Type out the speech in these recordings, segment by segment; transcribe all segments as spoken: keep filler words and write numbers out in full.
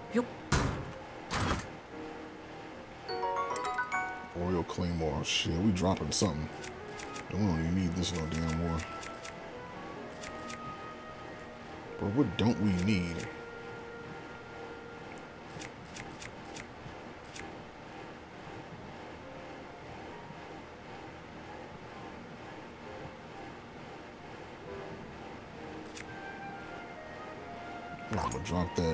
Royal Claymore. Shit, we dropping something. We don't even need this no damn more. But what don't we need? I'm gonna drop that.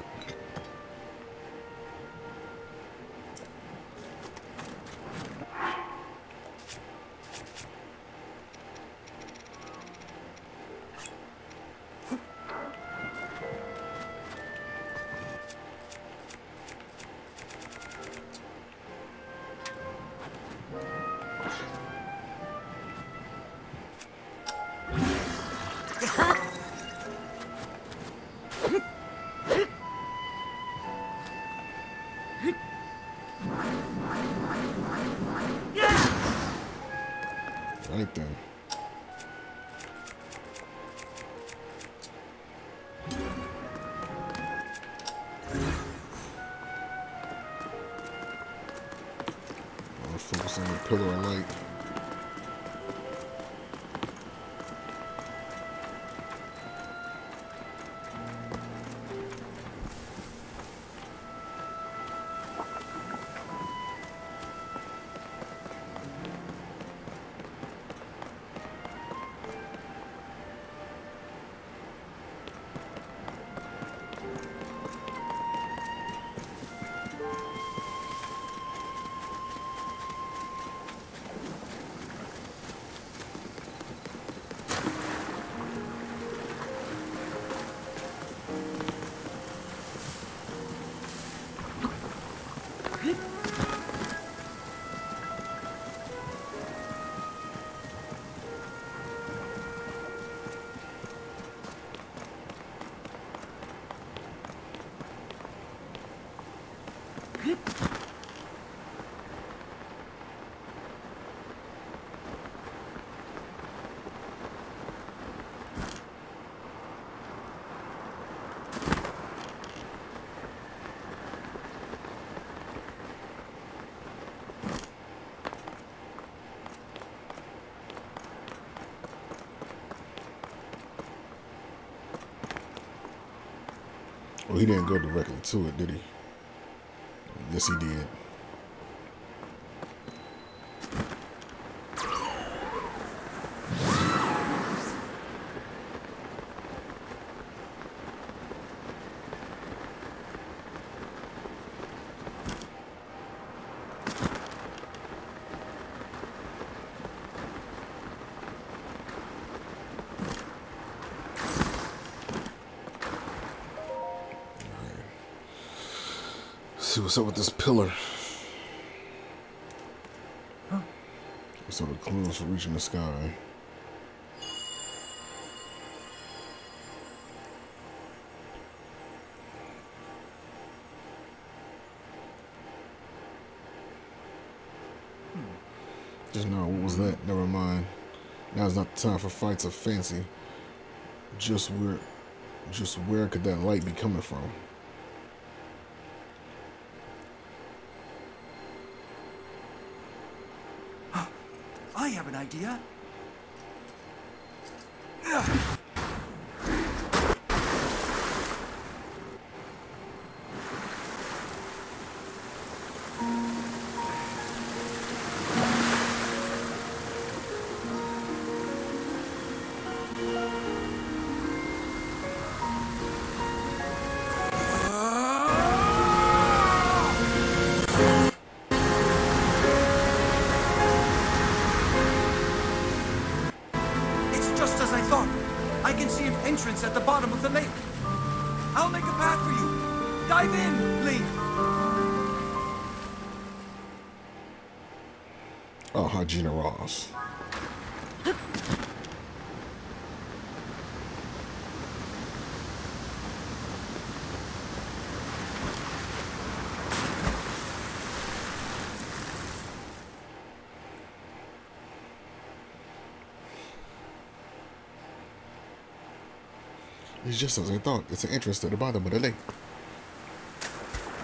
Right then. I'll focus on the pillar of light. Well, he didn't go directly to it, did he? Yes, he did. See what's up with this pillar. Huh? What's up with clues for reaching the sky? Hmm. Just now, what was that? Never mind. Now's not the time for fights of fancy. Just where, just where could that light be coming from? I have an idea. Entrance at the bottom of the lake. I'll make a path for you. Dive in, Link. Oh, how generous. It's just as I thought. It's an entrance to the bottom of the lake.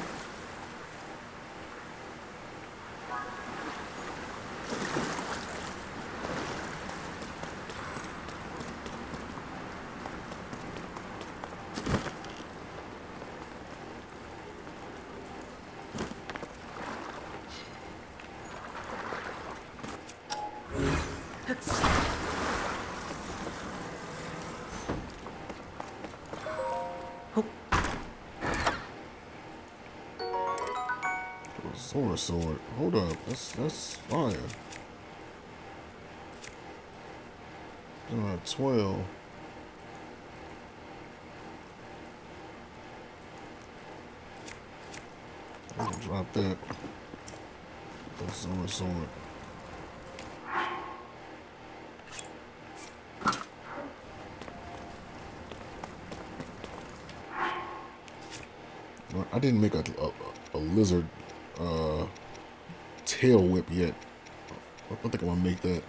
Sword, sword. Hold up. That's that's fire. Uh, twelve. I'm gonna drop that. That's sword, sword. I didn't make a, a, a lizard uh, tail whip yet. I think I want to make that.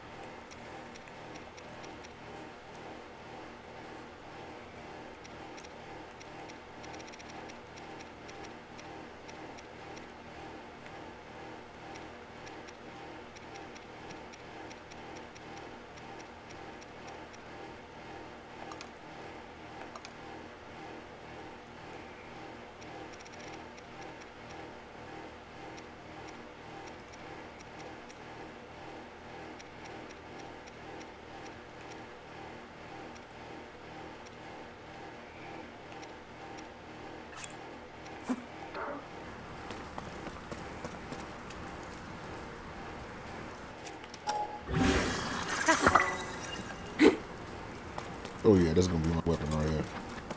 Oh yeah, that's gonna be my weapon right here.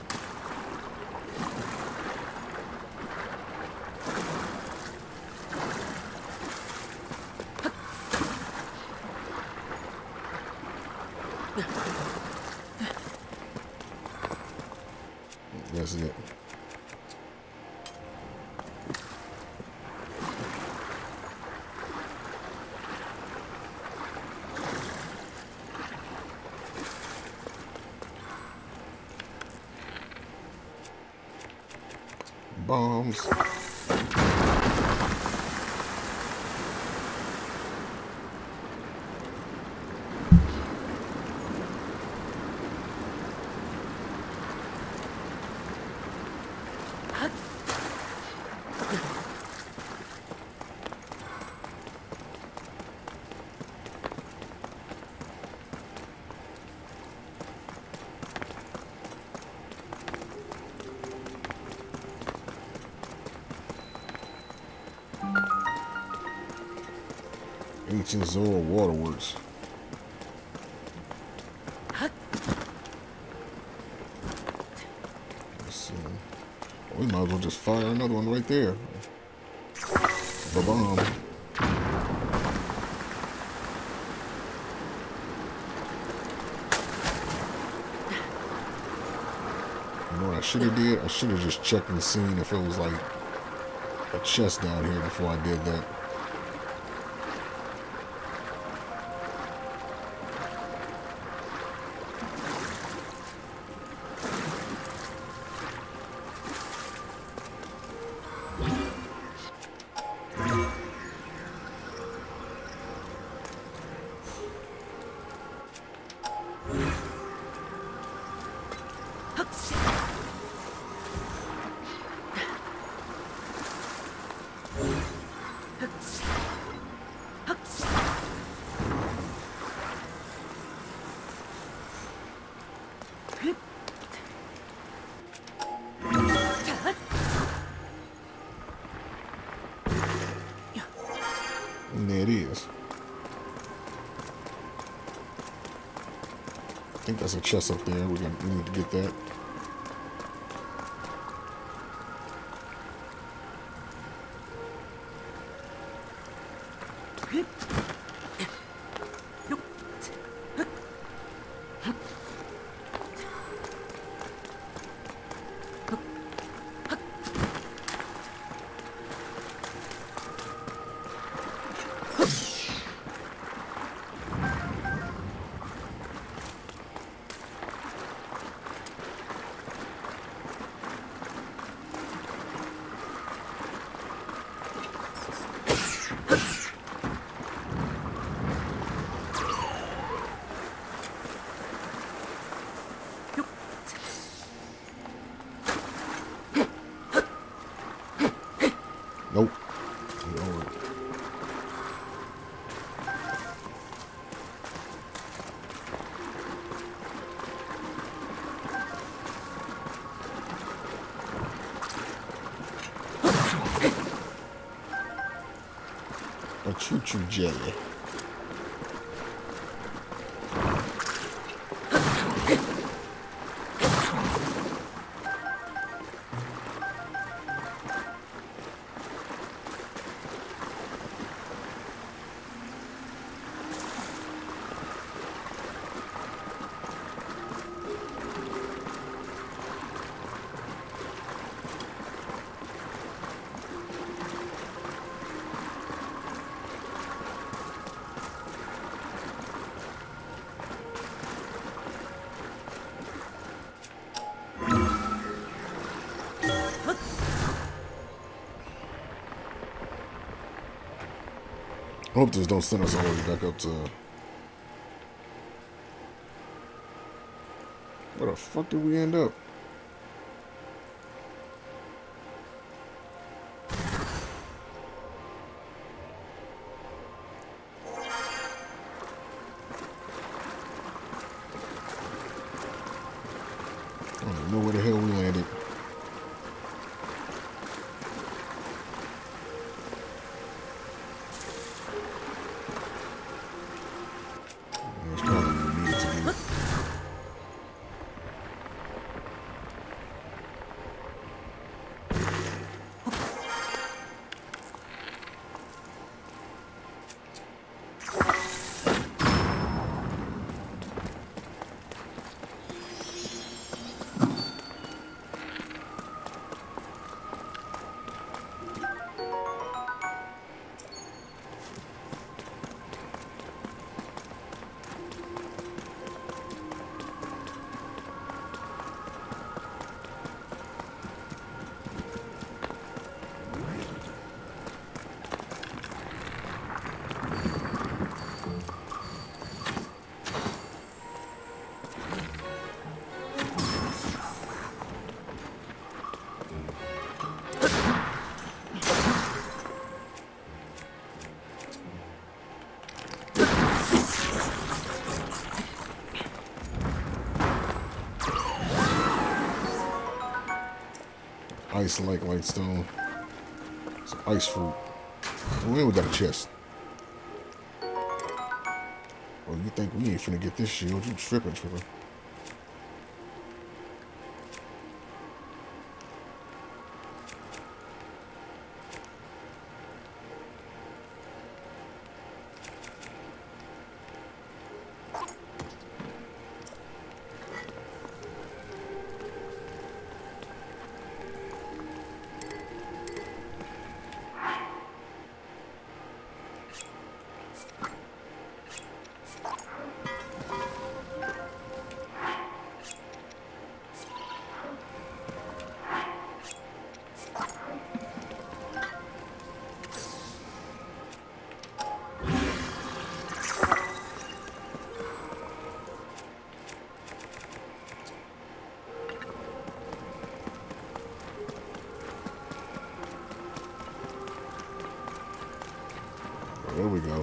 That's it. Bombs. Ancient Zora Waterworks. Let's see. We might as well just fire another one right there. Ba-bomb. You know what I should have did? I should have just checked and seen if it was like a chest down here before I did that. And there it is. I think that's a chest up there. We're gonna we need to get that. choo-choo jelly. I hope this don't send us all the way back up to... Where the fuck did we end up? I don't even know where the hell we landed. That's probably what we needed to do. Ice like white stone. Some ice fruit. Oh, and we got a chest. Oh, you think we ain't finna get this shield? You tripping, tripping. There we go.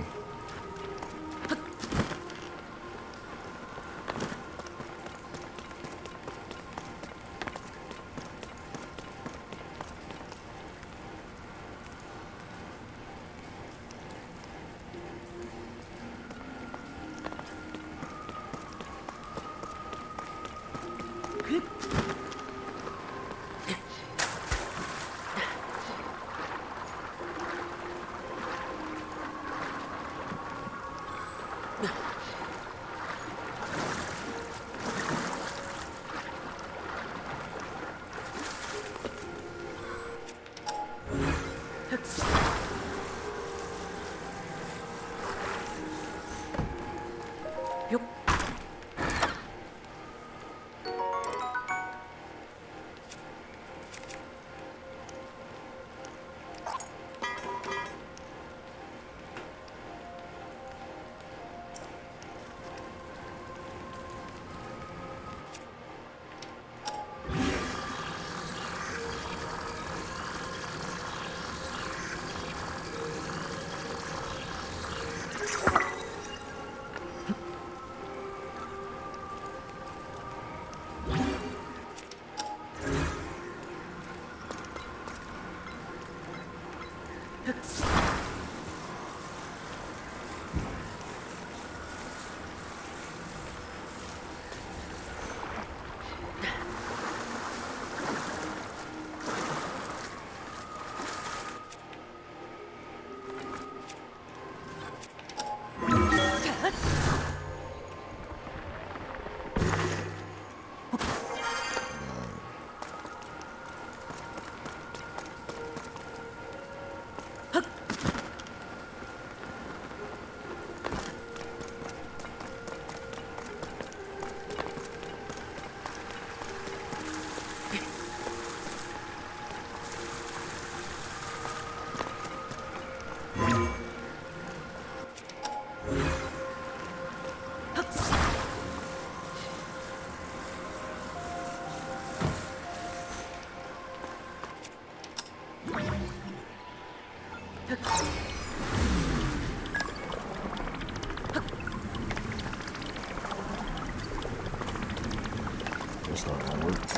That's not gonna work.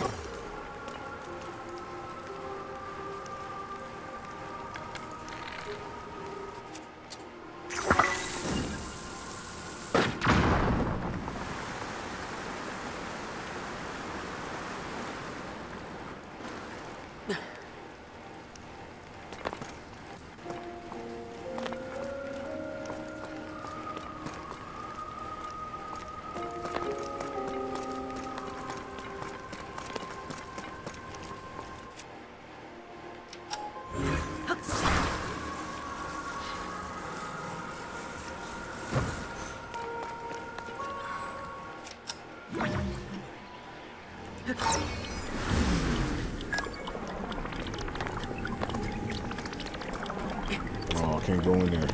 Oh, I can't go in there.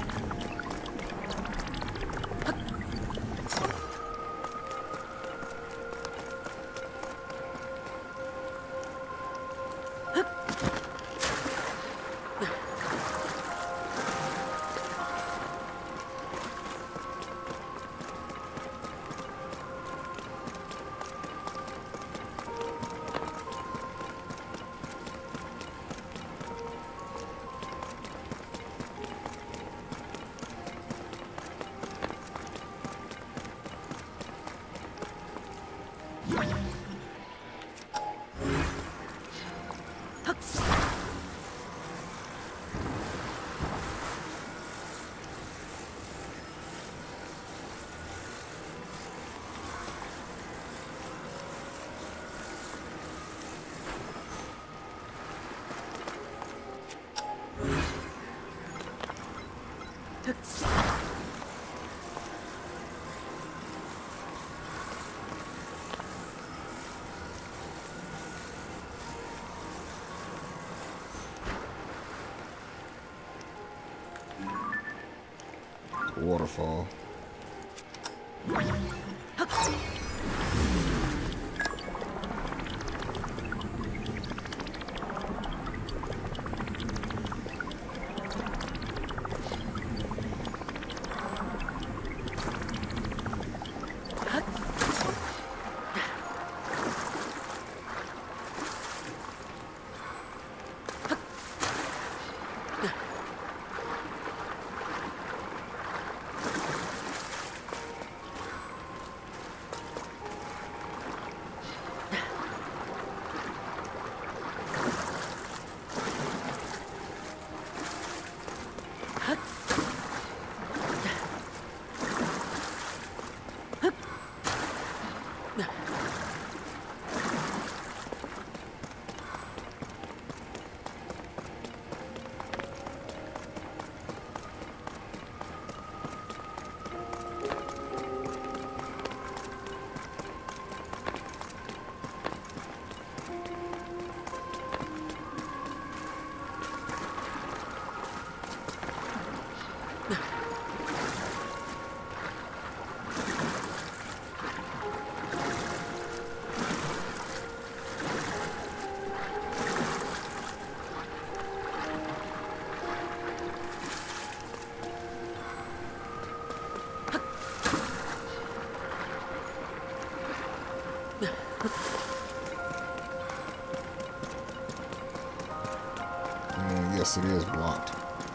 Waterfall. Mm, yes, it is blocked.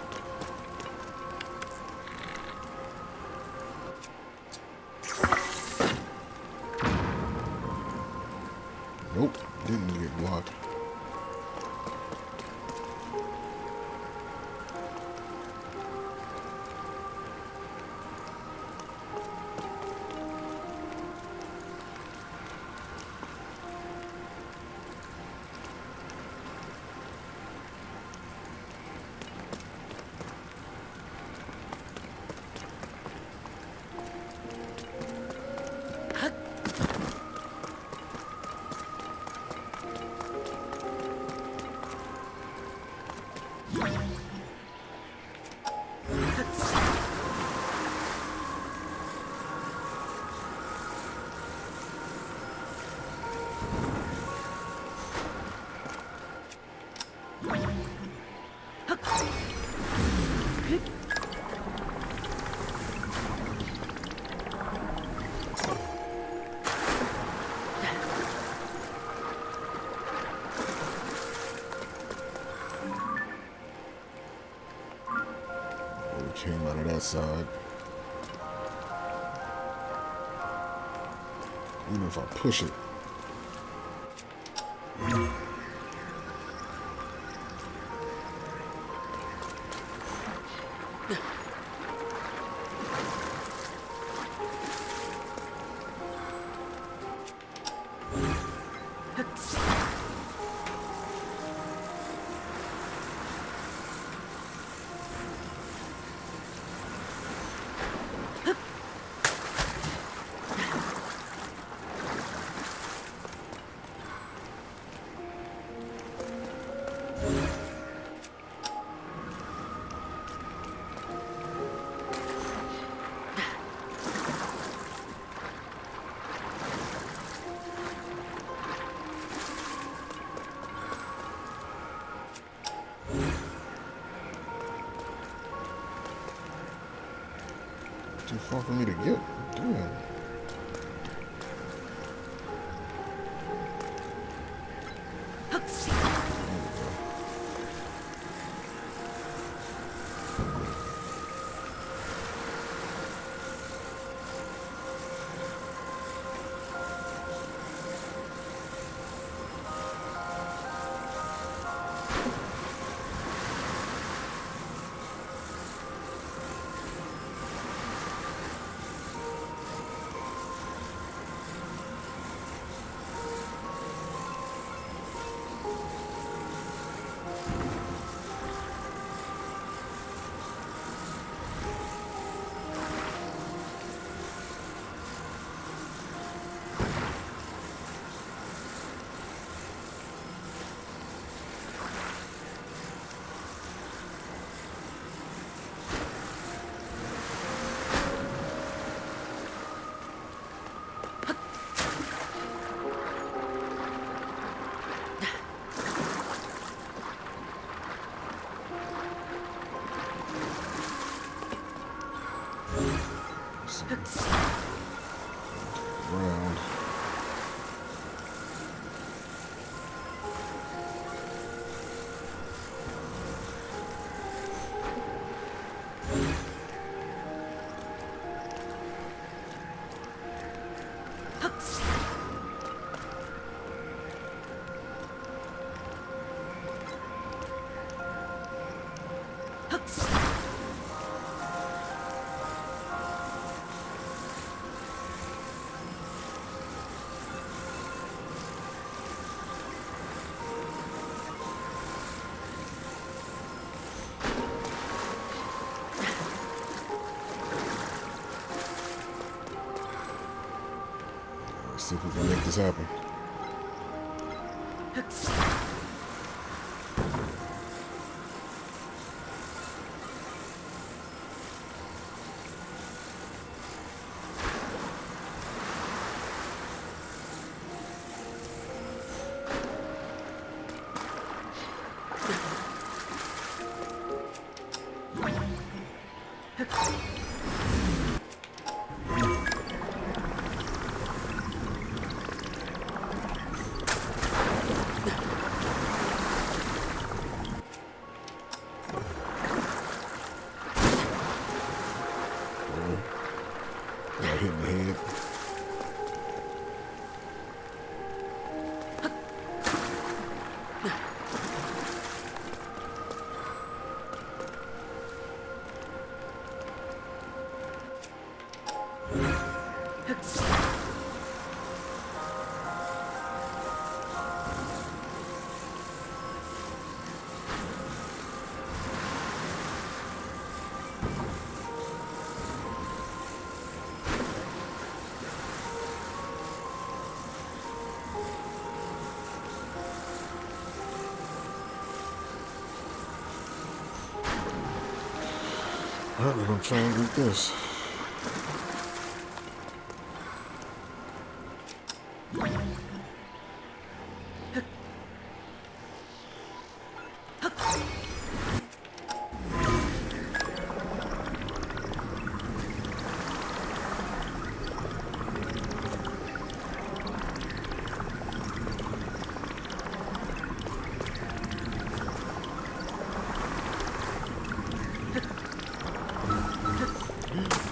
Nope, didn't get blocked. Came out of that side. Even if I push it. Too far for me to get. Damn. Round. Let's see if we can make this happen. Got hit in the head. Alright, we're gonna try and get this.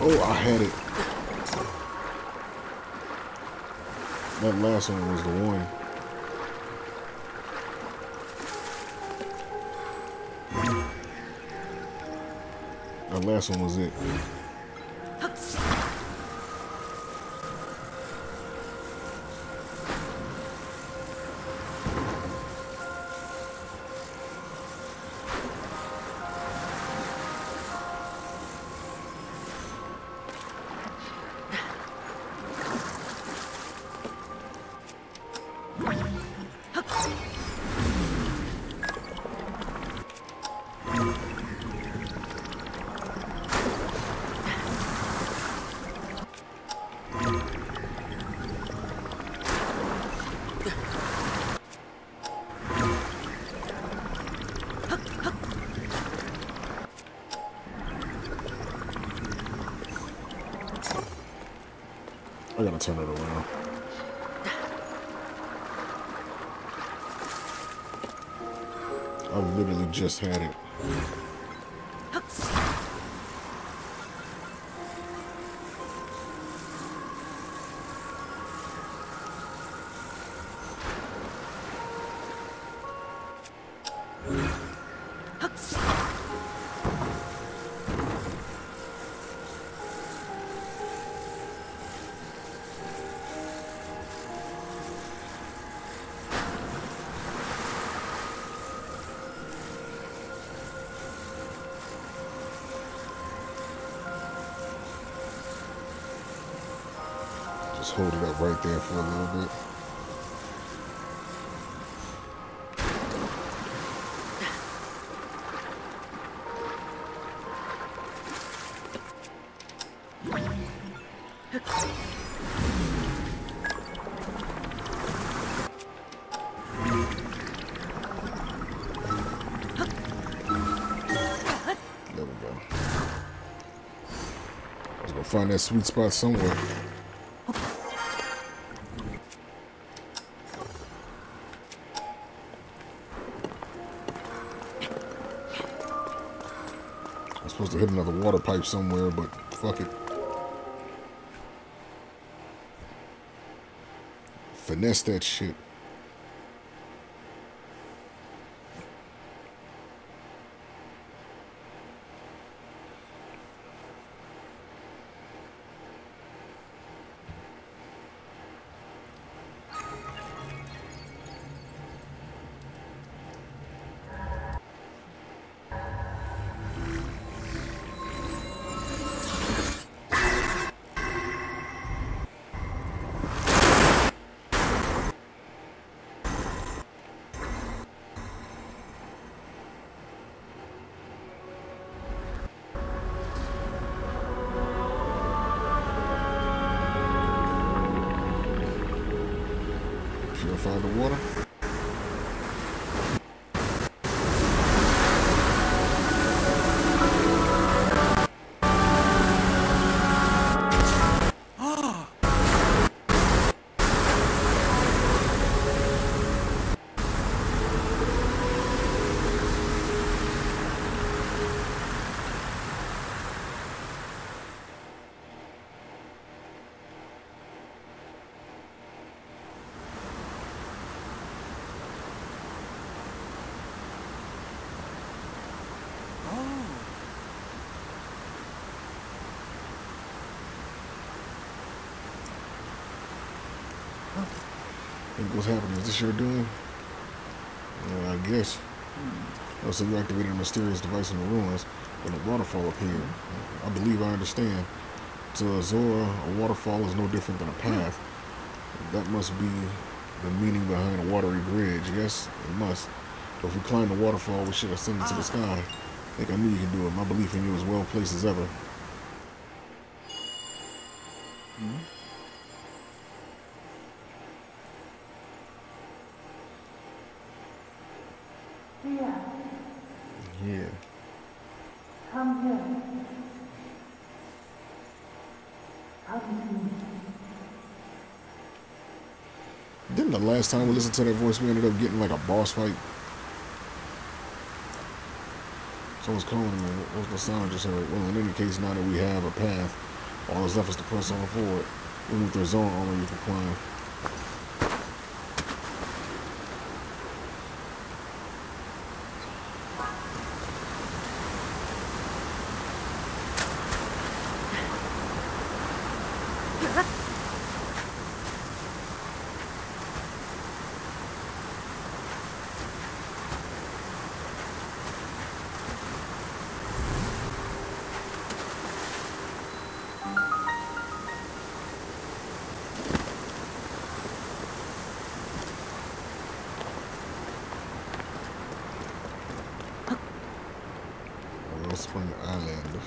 Oh, I had it. That last one was the one. That last one was it. I gotta turn it around. I literally just had it. Just hold it up right there for a little bit. There we go. I was gonna find that sweet spot somewhere. I'm supposed to hit another water pipe somewhere, but fuck it. Finesse that shit. Purify the water. Think what's happening? Is this your doing? Yeah, I guess. Oh, so you activated a mysterious device in the ruins when a waterfall appeared. I believe I understand. To Zora, a waterfall is no different than a path. That must be the meaning behind a watery bridge. Yes, it must. But if we climb the waterfall, we should ascend into the sky. I think I knew you could do it. My belief in you is well placed as ever. Hmm? Yeah. Yeah. Come here. Come to me. Didn't the last time we listened to that voice, we ended up getting like a boss fight? Someone's calling me. What's the sound I just heard? Well, in any case, now that we have a path, All that's left is to press on forward. Even with their zone already for climb. Spring Island.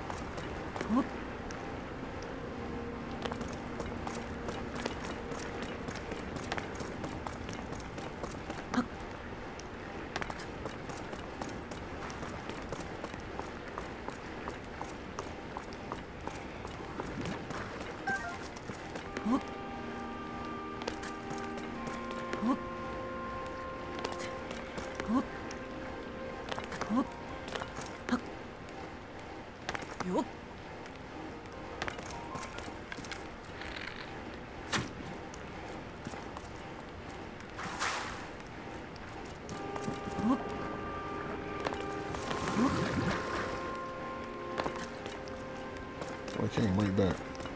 I came right back.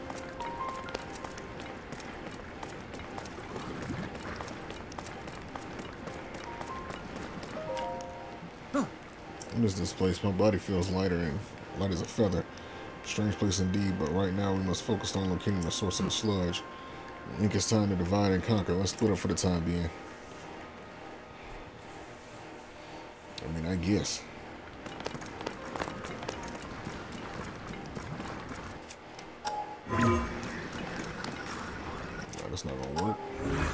What is this place? My body feels lighter and light as a feather. Strange place indeed, but right now we must focus on locating the source of the sludge. I think it's time to divide and conquer. Let's split up for the time being. I mean, I guess. No, that's not gonna work.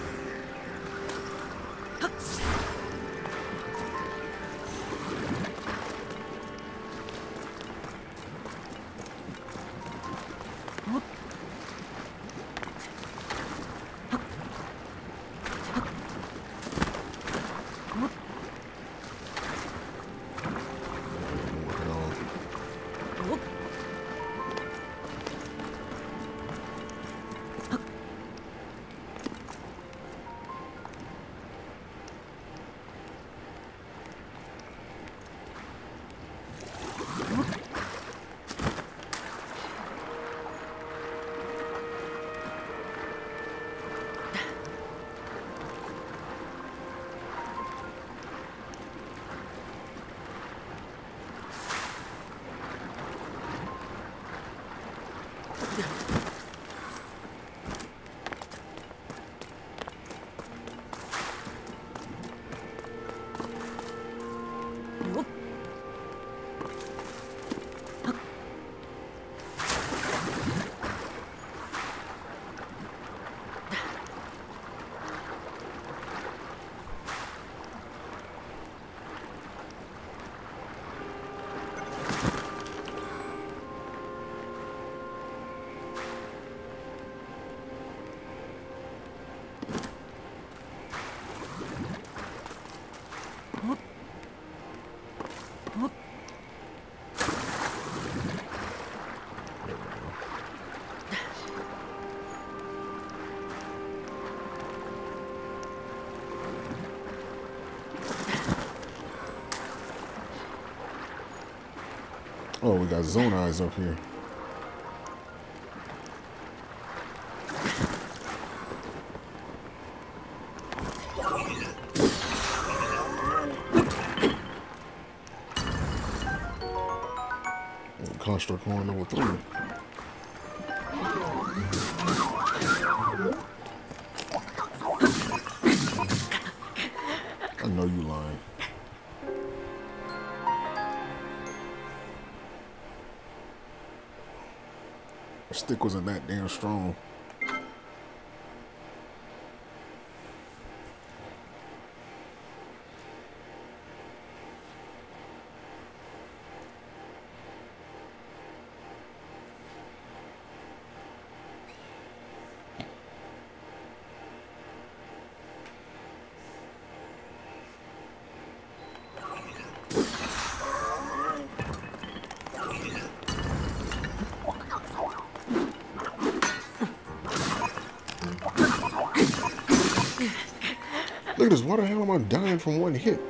Oh, we got zone eyes up here. Construct horn number three. I know you lying. The stick wasn't that damn strong. Look at this. Why the hell am I dying from one hit?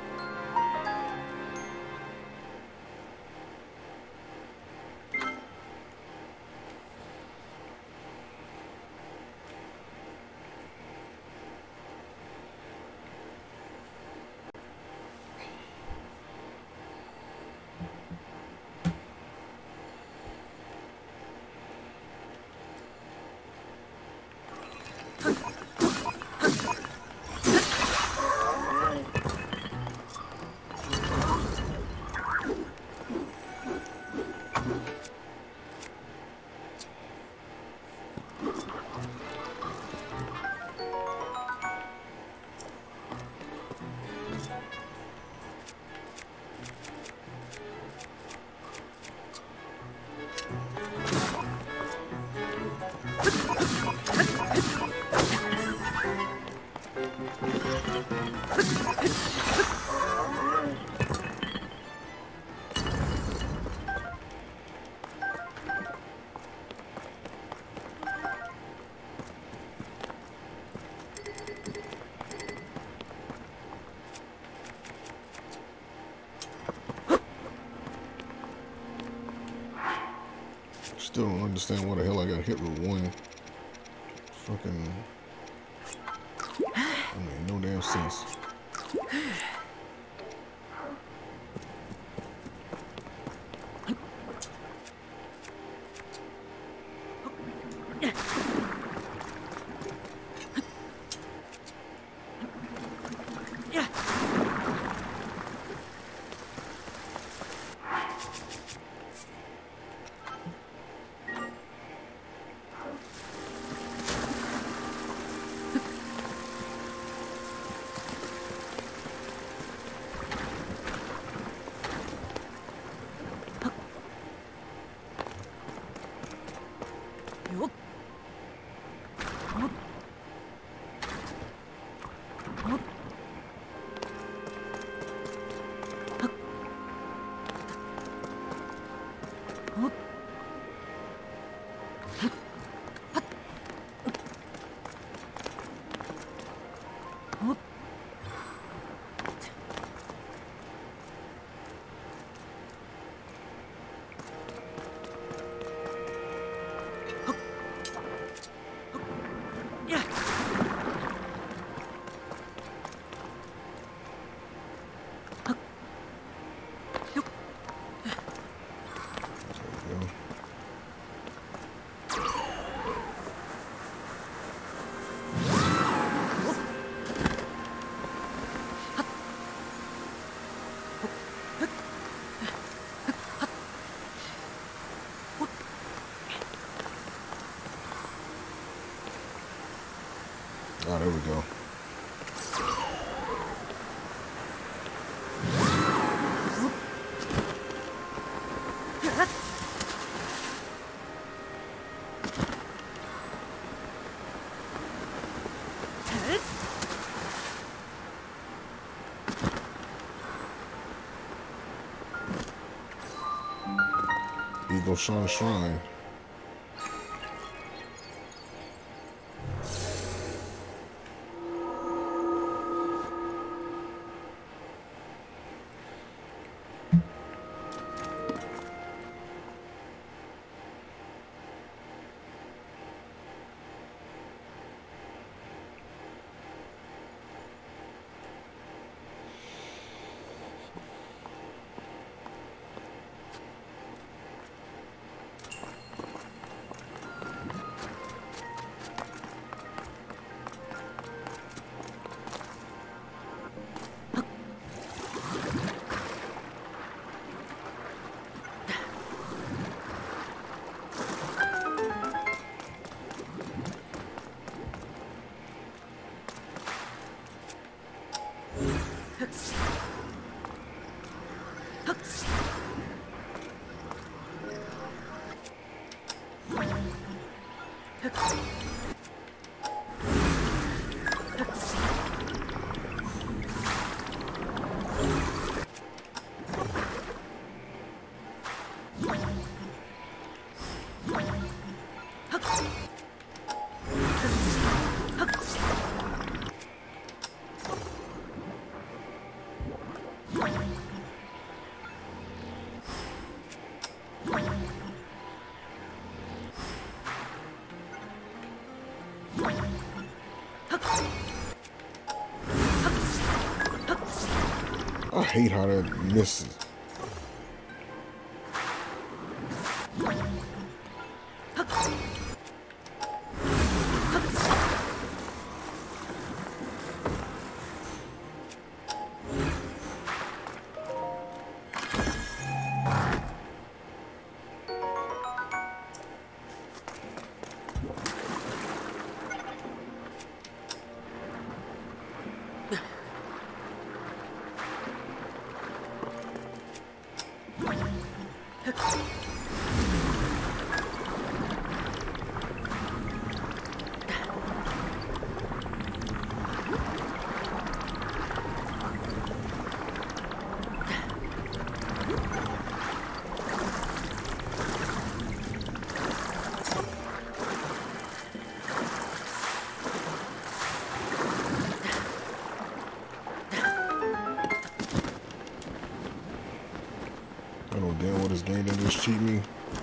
Still don't understand why the hell I got hit with one fucking. I mean, no damn sense. Oh, there we go. Eagle Shrine Shrine. I hate how that misses. I know damn what this game didn't just cheat me.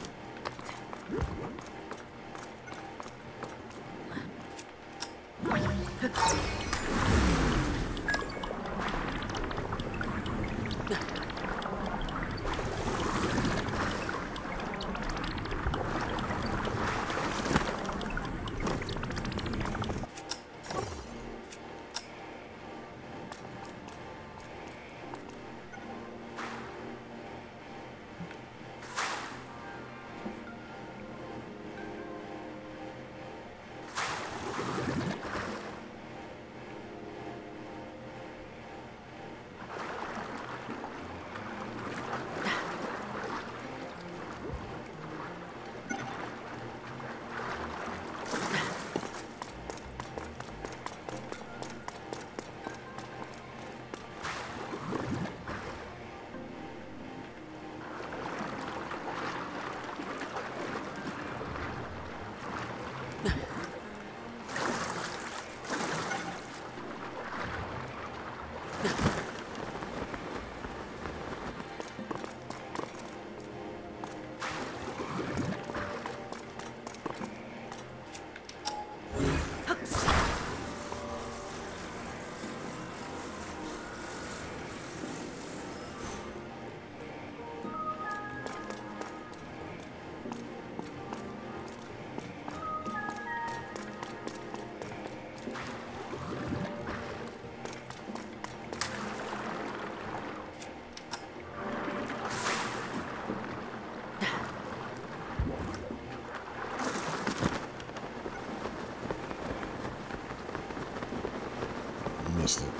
Missed it.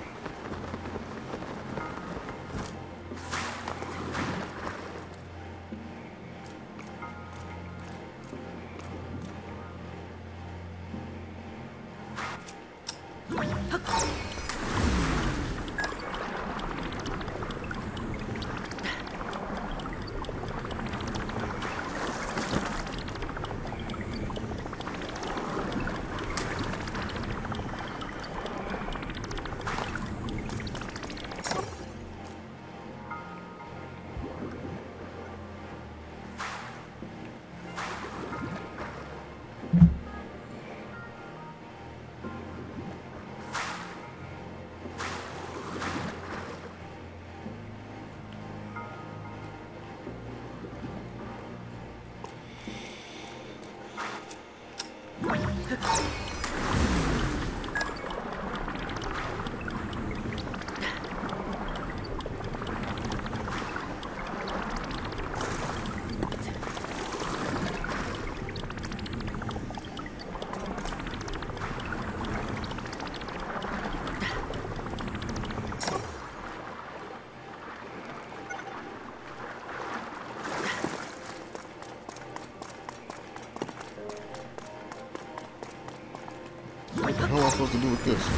What the hell am I supposed to do with this?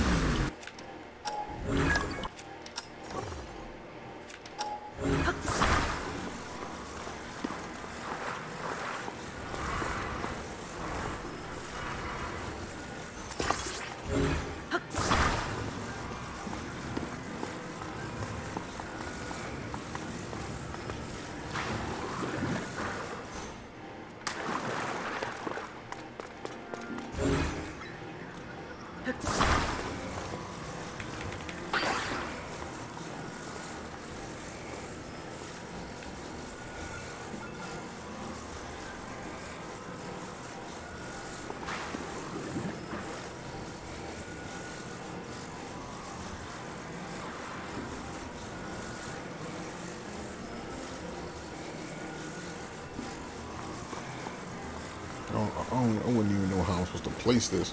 I, don't, I wouldn't even know how I'm supposed to place this.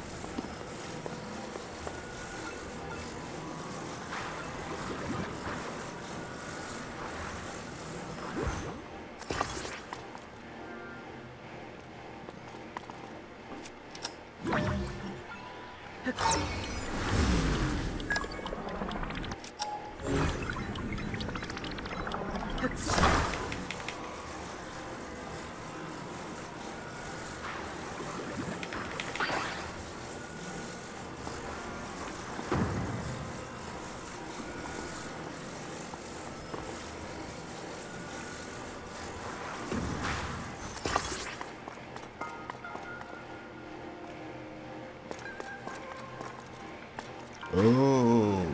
Oh.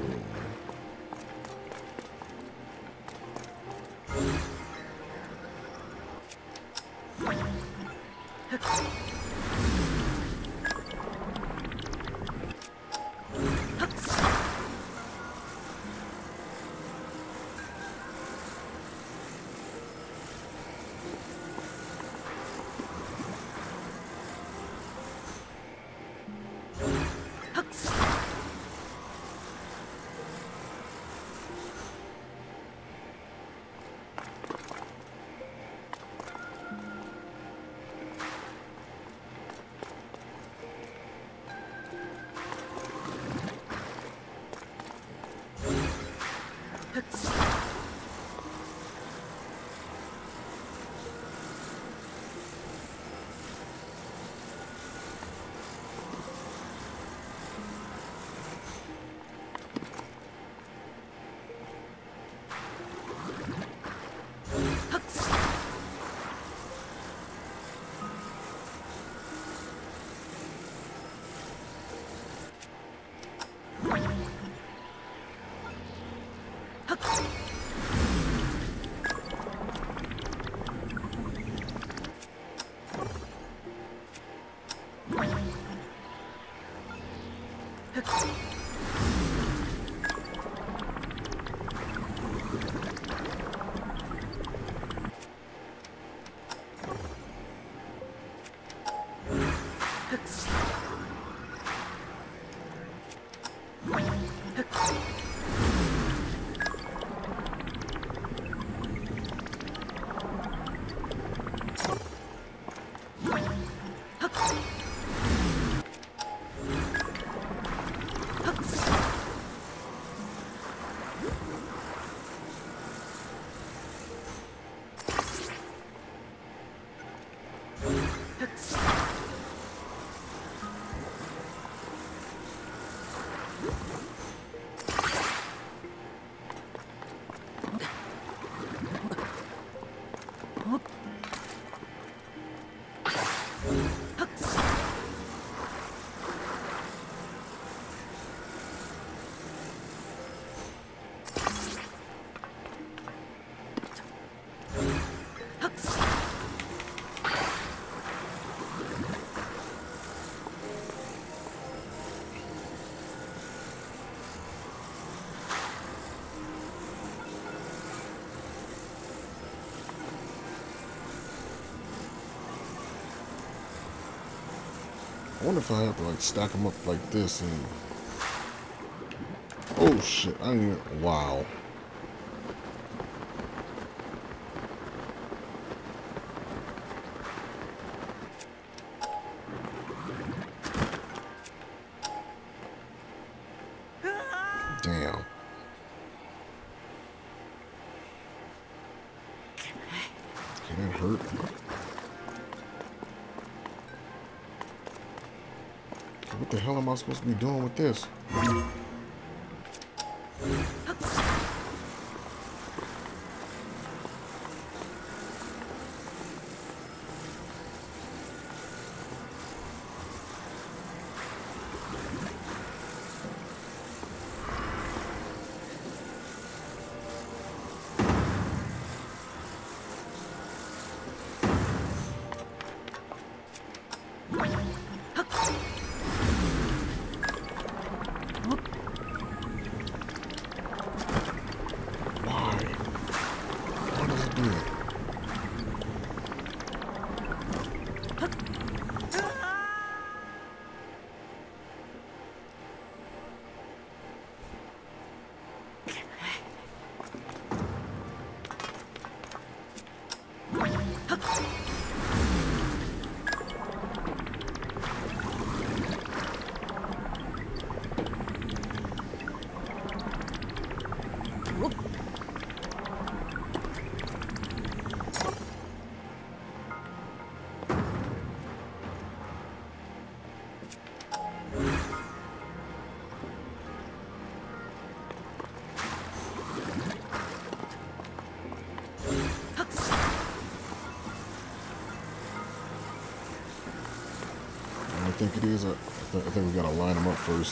I wonder if I have to like stack them up like this and oh shit, I didn't even, wow. Damn. Can that hurt? What the hell am I supposed to be doing with this? think it is. I, I, th I think we gotta line them up first.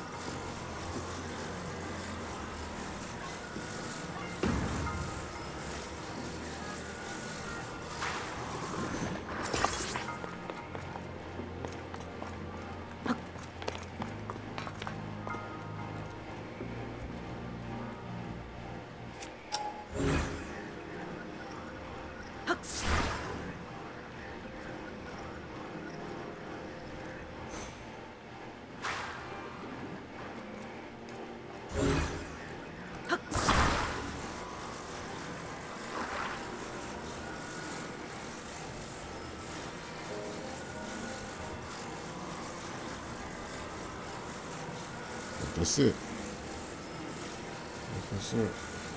That's it. That's it.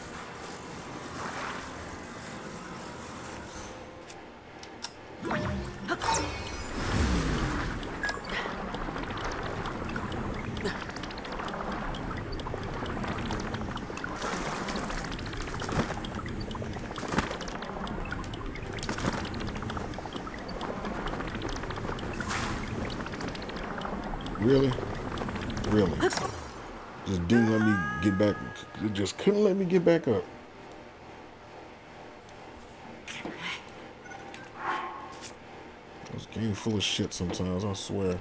Really? Really? Just didn't let me get back. It just couldn't let me get back up. This game full of shit sometimes, I swear.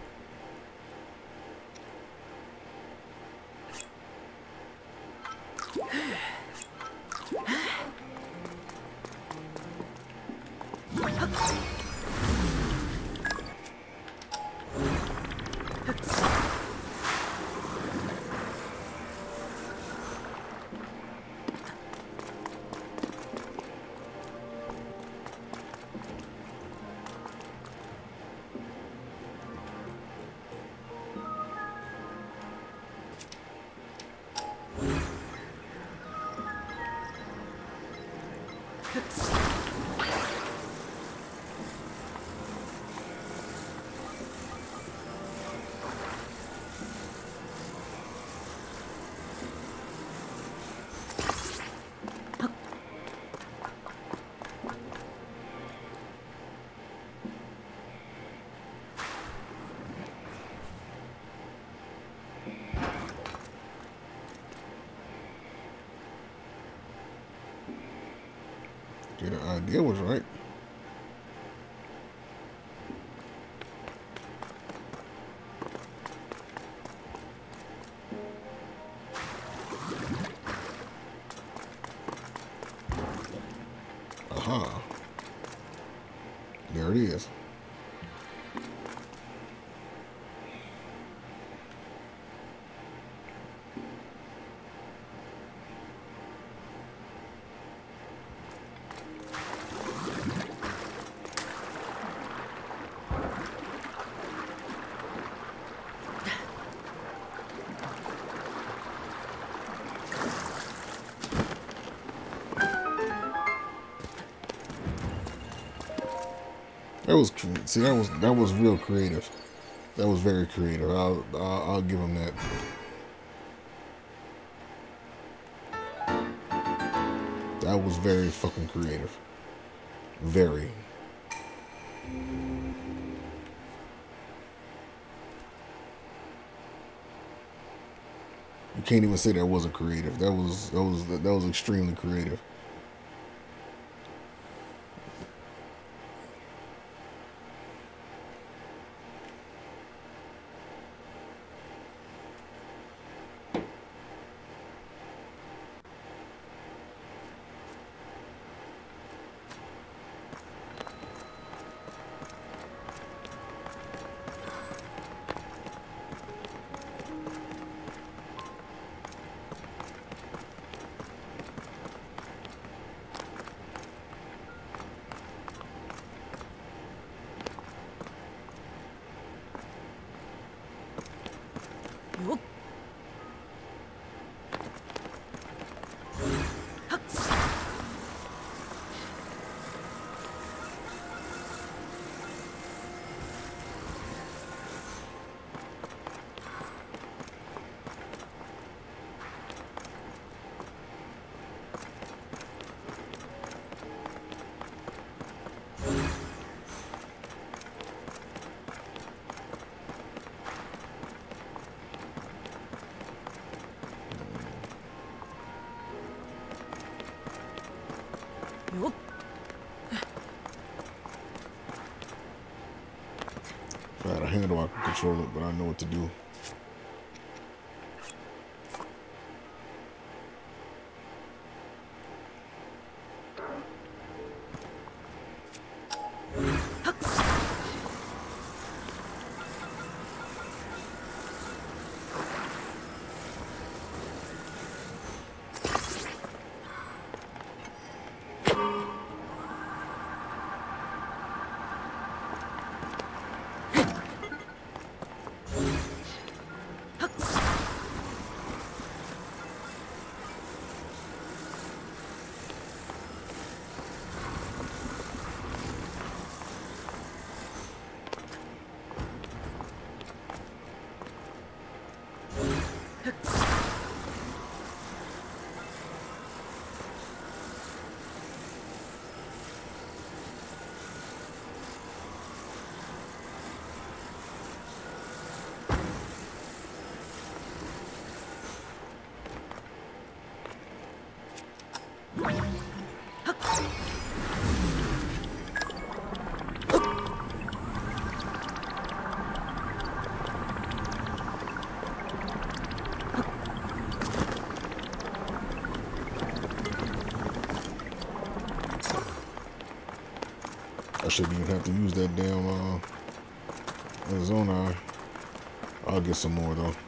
Yeah, the idea was right. Aha. There it is. That was see that was that was real creative. That was very creative. I'll I'll, I'll give him that. That was very fucking creative. Very. You can't even say that wasn't creative. That was that was that was extremely creative. よっ。 If I had a handle, I could control it, but I know what to do. I shouldn't even have to use that damn uh, Arizona. I'll get some more though.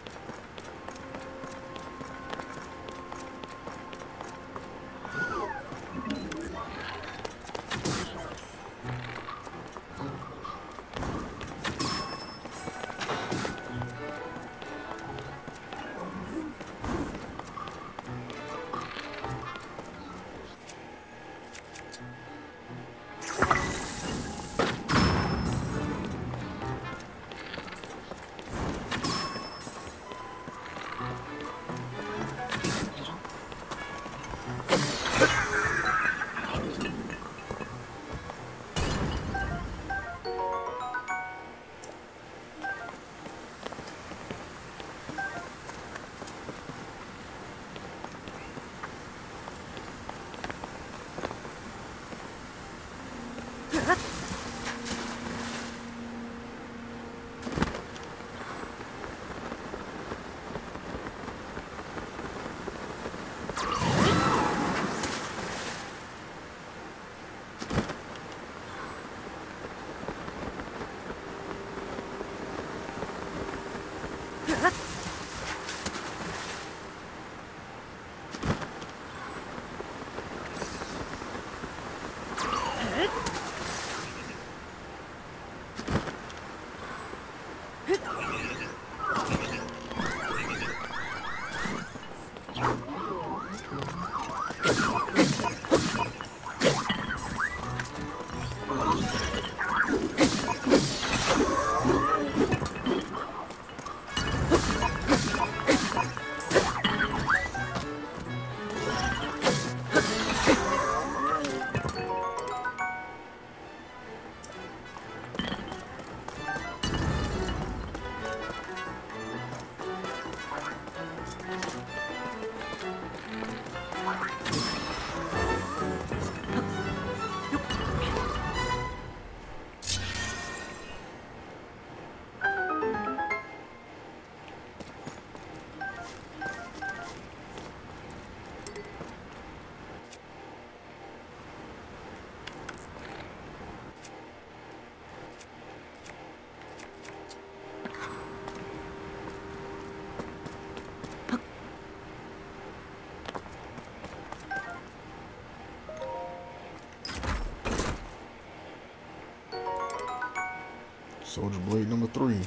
Soldier blade number three.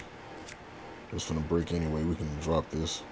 Just gonna break anyway. We can drop this.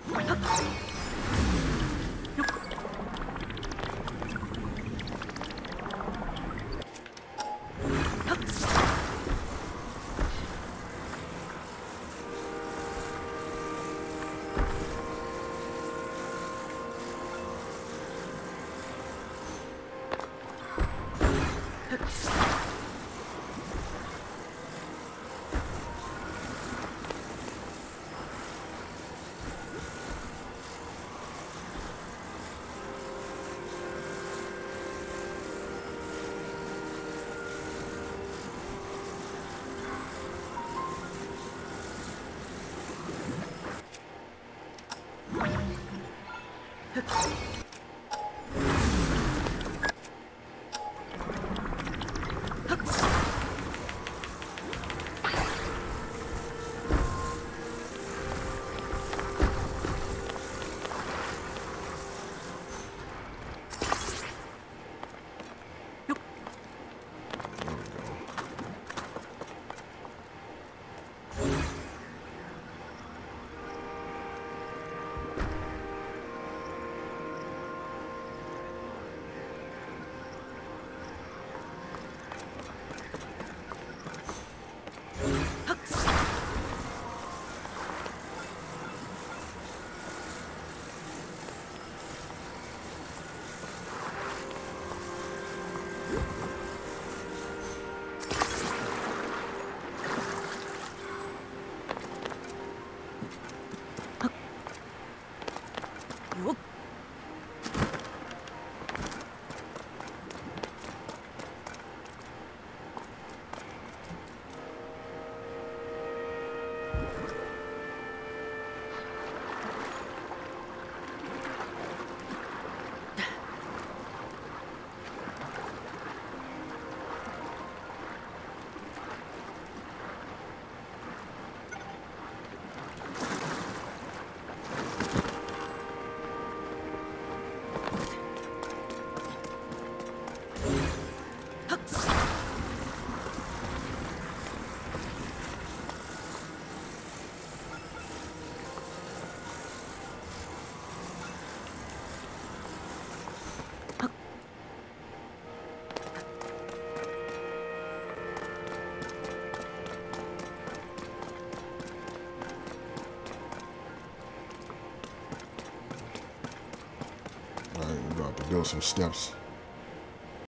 All right, we're about to build some steps